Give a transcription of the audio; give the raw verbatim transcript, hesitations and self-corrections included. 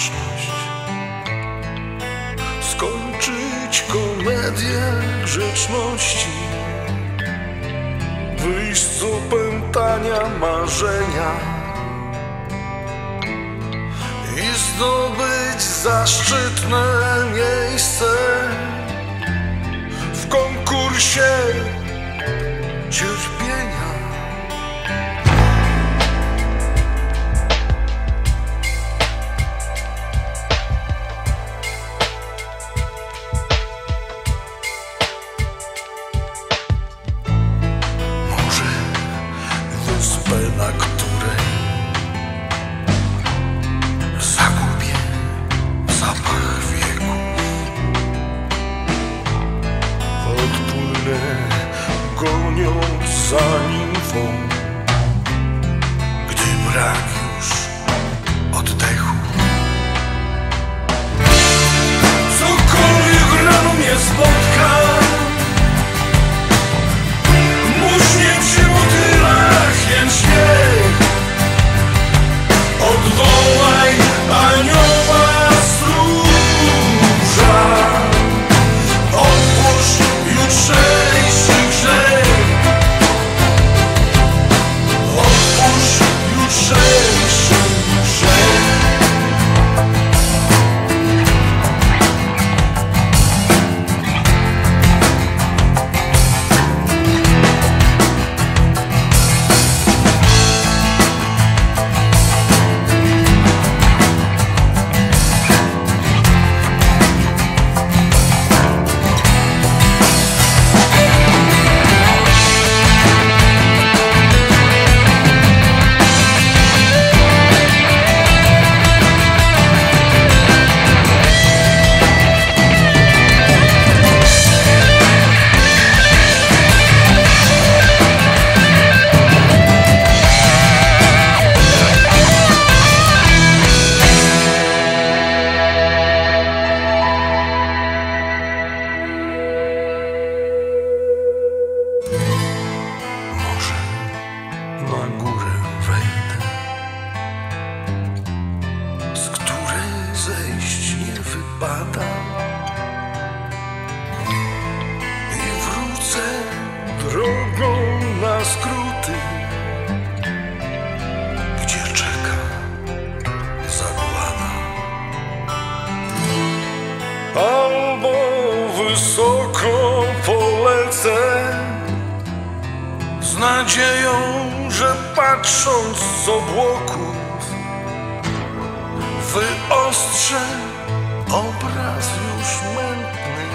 rozważność, skończyć komedię grzeczności, wyjść z opętania marzenia i zdobyć zaszczytne miejsce w konkursie cierpienia. Może wyspę, na której zagubię zapach wieków, odpłynę goniąc za nimfą, gdy brak już oddechu. Cokolwiek rano mnie spotka, muśnie przy motylach jen śmiech. Odwołaj anioła stróża, odpuść jutrzejszy grzech, odpuść jutrzejszy grzech. Na górę wejdę, z której zejść nie wypada, i wrócę drogą na skróty, gdzie czeka zagłada. Albo wysoko polecę z nadzieją, że patrząc z obłoków wyostrzę obraz już mętny